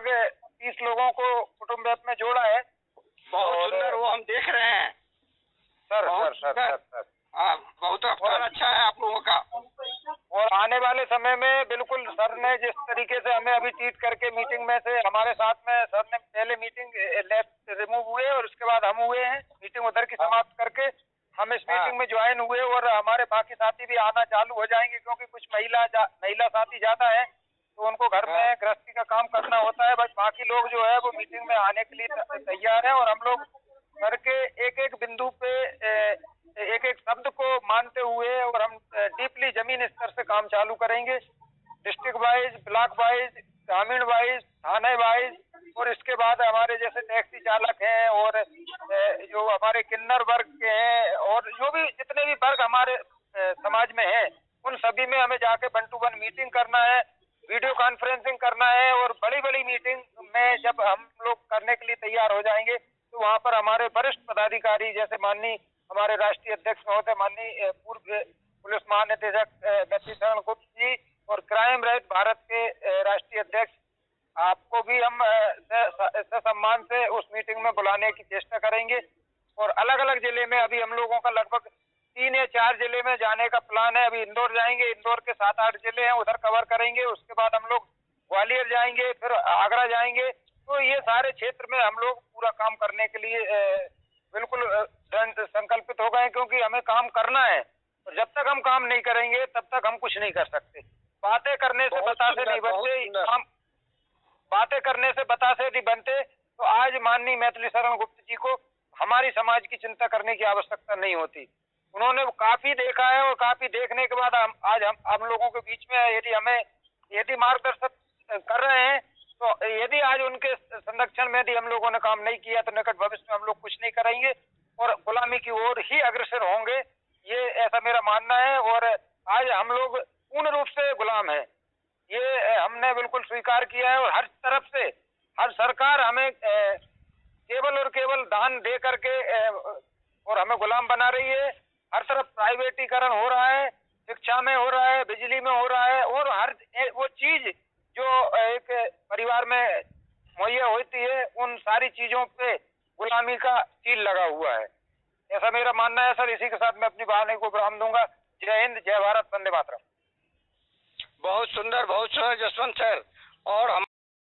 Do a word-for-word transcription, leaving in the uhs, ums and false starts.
तीस लोगों को कुटुंब ऐप में जोड़ा है। बहुत सुंदर, वो हम देख रहे हैं सर। बहुत सर सर सर सर हाँ, बहुत रफ्तार अच्छा है आप लोगों का। और आने वाले समय में बिल्कुल सर ने जिस तरीके से हमें अभी चीट करके मीटिंग में से हमारे साथ में सर ने पहले मीटिंग लेफ्ट रिमूव हुए और उसके बाद हम हुए हैं, मीटिंग उधर की समाप्त करके हम इस मीटिंग में ज्वाइन हुए और हमारे बाकी साथी भी आना चालू हो जाएंगे, क्योंकि कुछ महिला महिला साथी ज्यादा है तो उनको घर में गृहस्थी का काम करना होता है। बस बाकी लोग जो है वो मीटिंग में आने के लिए तैयार है और हम लोग घर के एक एक बिंदु पे एक एक शब्द को मानते हुए और हम डीपली जमीन स्तर से काम चालू करेंगे, डिस्ट्रिक्ट वाइज, ब्लॉक वाइज, ग्रामीण वाइज, थाने वाइज, और इसके बाद हमारे जैसे टैक्सी चालक हैं और जो हमारे किन्नर वर्ग के हैं और जो भी जितने भी वर्ग हमारे समाज में हैं उन सभी में हमें जाके वन टू वन मीटिंग करना है, वीडियो कॉन्फ्रेंसिंग करना है। और बड़ी बड़ी मीटिंग में जब हम लोग करने के लिए तैयार हो जाएंगे तो वहाँ पर हमारे वरिष्ठ पदाधिकारी जैसे माननीय हमारे राष्ट्रीय अध्यक्ष महोदय, माननीय पूर्व पुलिस महानिदेशक नथी शरण गुप्त जी और क्राइम रहित भारत के राष्ट्रीय अध्यक्ष, आपको भी हम सम्मान से उस मीटिंग में बुलाने की चेष्टा करेंगे। और अलग अलग जिले में अभी हम लोगों का लगभग तीन या चार जिले में जाने का प्लान है। अभी इंदौर जाएंगे, इंदौर के सात आठ जिले हैं उधर कवर करेंगे, उसके बाद हम लोग ग्वालियर जाएंगे, फिर आगरा जाएंगे। तो ये सारे क्षेत्र में हम लोग पूरा काम करने के लिए बिल्कुल संकल्पित हो गए, क्योंकि हमें काम करना है और जब तक हम काम नहीं करेंगे तब तक हम कुछ नहीं कर सकते। बातें करने से बतासे नहीं बनते, हम बातें करने से बतासे नहीं बनते। तो आज माननीय मैथिली शरण गुप्त जी को हमारी समाज की चिंता करने की आवश्यकता नहीं होती। उन्होंने काफी देखा है और काफी देखने के बाद हम आज हम हम लोगों के बीच में यदि हमें यदि मार्गदर्शन कर रहे हैं, तो यदि आज उनके संरक्षण में यदि हम लोगों ने काम नहीं किया तो निकट भविष्य में हम लोग कुछ नहीं करेंगे और गुलामी की ओर ही अग्रसर होंगे, ये ऐसा मेरा मानना है। और आज हम लोग पूर्ण रूप से गुलाम हैं, ये हमने बिल्कुल स्वीकार किया है। और हर तरफ से हर सरकार हमें केवल और केवल दान दे करके और हमें गुलाम बना रही है। हर तरफ प्राइवेटीकरण हो रहा है, शिक्षा में हो रहा है, बिजली में हो रहा है, और हर वो चीज जो एक परिवार में मुहैया होती है उन सारी चीजों पे गुलामी का कील लगा हुआ है, ऐसा मेरा मानना है। सर, इसी के साथ मैं अपनी वाणी को विराम दूंगा। जय हिंद, जय भारत, वंदे मातरम। बहुत सुंदर, बहुत सुंदर जसवंत सर। और हम